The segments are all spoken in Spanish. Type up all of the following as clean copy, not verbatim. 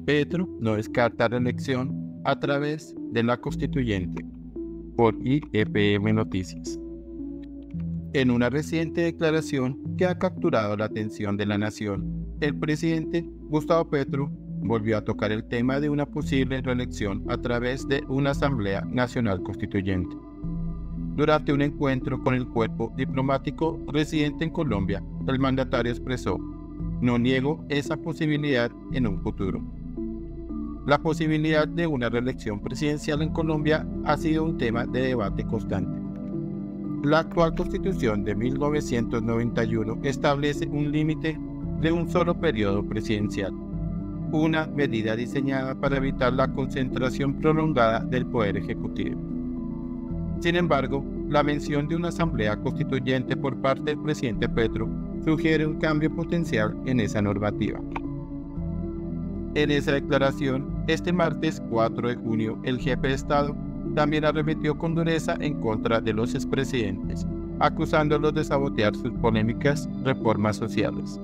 Petro no descarta reelección a través de la constituyente, por IEPM Noticias. En una reciente declaración que ha capturado la atención de la nación, el presidente Gustavo Petro volvió a tocar el tema de una posible reelección a través de una Asamblea Nacional Constituyente. Durante un encuentro con el cuerpo diplomático residente en Colombia, el mandatario expresó: "No niego esa posibilidad en un futuro". La posibilidad de una reelección presidencial en Colombia ha sido un tema de debate constante. La actual Constitución de 1991 establece un límite de un solo periodo presidencial, una medida diseñada para evitar la concentración prolongada del Poder Ejecutivo. Sin embargo, la mención de una asamblea constituyente por parte del presidente Petro sugiere un cambio potencial en esa normativa. En esa declaración, este martes 4 de junio, el jefe de Estado también arremetió con dureza en contra de los expresidentes, acusándolos de sabotear sus polémicas reformas sociales.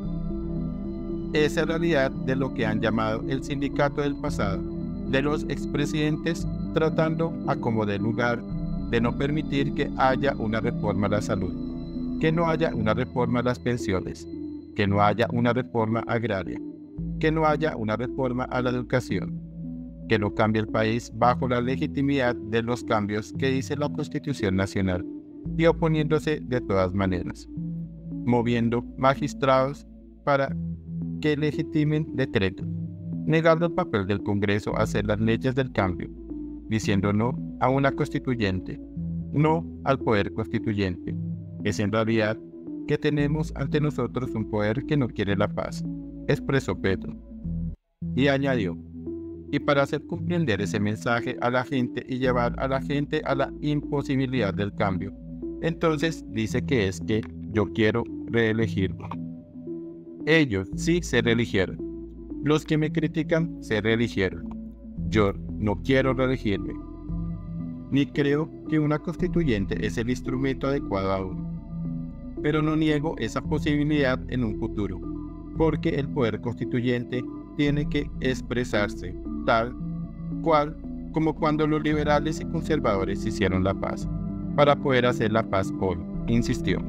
Esa realidad de lo que han llamado el sindicato del pasado, de los expresidentes tratando a como de lugar de no permitir que haya una reforma a la salud, que no haya una reforma a las pensiones, que no haya una reforma agraria, que no haya una reforma a la educación, que no cambie el país bajo la legitimidad de los cambios que dice la Constitución Nacional y oponiéndose de todas maneras, moviendo magistrados para que legitimen decretos, negando el papel del Congreso a hacer las leyes del cambio, diciendo no a una constituyente, no al poder constituyente. Es en realidad que tenemos ante nosotros un poder que no quiere la paz, expresó Petro. Y añadió: y para hacer comprender ese mensaje a la gente y llevar a la gente a la imposibilidad del cambio, entonces dice que es que yo quiero reelegirme. Ellos sí se reeligieron. Los que me critican se reeligieron. Yo no quiero reelegirme. Ni creo que una constituyente es el instrumento adecuado aún. Pero no niego esa posibilidad en un futuro, porque el poder constituyente tiene que expresarse tal cual como cuando los liberales y conservadores hicieron la paz, para poder hacer la paz hoy, insistió.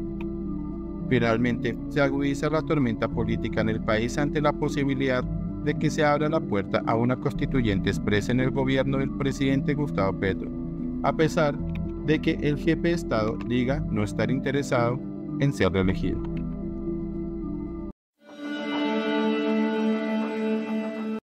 Finalmente, se agudiza la tormenta política en el país ante la posibilidad de que se abra la puerta a una constituyente expresa en el gobierno del presidente Gustavo Petro, a pesar de que el jefe de Estado diga no estar interesado en ser reelegido.